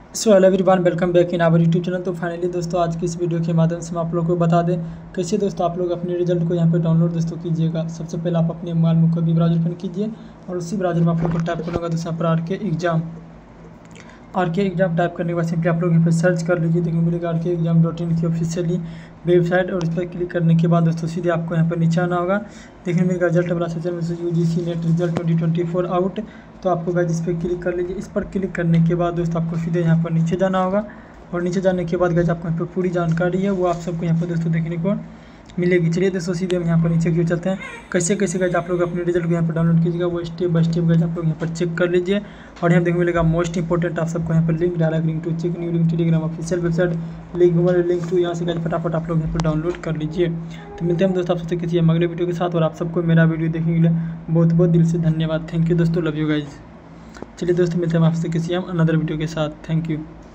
So hello everyone, welcome back in our YouTube channel. तो finally दोस्तों आज की इस वीडियो के माध्यम से मैं आप लोग को बता दें कैसे दोस्तों आप लोग अपने रिजल्ट को यहाँ पे डाउनलोड दोस्तों कीजिएगा। सबसे पहले आप अपने मोबाइल में कोई भी ब्राउजर ओपन कीजिए और उसी ब्राउजर में आप लोग को टाइप करना होगा दोस्तों पर आर के एग्जाम टाइप करने के बाद सिंपली आप लोग यहाँ पे सर्च कर लीजिए। देखने मिलेगा RKExam.in की ऑफिशियली वेबसाइट, और इस पर क्लिक करने के बाद दोस्तों सीधे आपको यहाँ पर नीचे आना होगा। देखने मिलेगा रिजल्ट वाला section UGC NET result 2024 out. तो आपको गाइस इस पर क्लिक कर लीजिए। इस पर क्लिक करने के बाद दोस्तों आपको सीधे यहाँ पर नीचे जाना होगा, और नीचे जाने के बाद गाइस आपको यहाँ पर पूरी जानकारी है वो आप सबको यहाँ पर दोस्तों देखने को मिलेगी। चलिए दोस्तों सीधे हम यहाँ पर नीचे क्यों चलते हैं, कैसे कैसे गाइस आप लोग अपने रिजल्ट को यहाँ पर डाउनलोड कीजिएगा वो स्टेप बाय स्टेप गाइस आप लोग यहाँ पर चेक कर लीजिए। और यहाँ देखने मिलेगा मोस्ट इंपॉर्टेंट, आप सबको यहाँ पर link direct link to check new link Telegram official website link to यहाँ से गाइस फटाफट आप लोग यहाँ पर डाउनलोड कर लीजिए। तो मिलते हैं दोस्तों आप सबसे किसी अगले वीडियो के साथ, और आप सबको मेरा वीडियो देखने के लिए बहुत बहुत दिल से धन्यवाद। थैंक यू दोस्तों, लव यू गाइज। चलिए दोस्तों मिलते हैं आपसे किसी अनदर वीडियो के साथ। Thank you.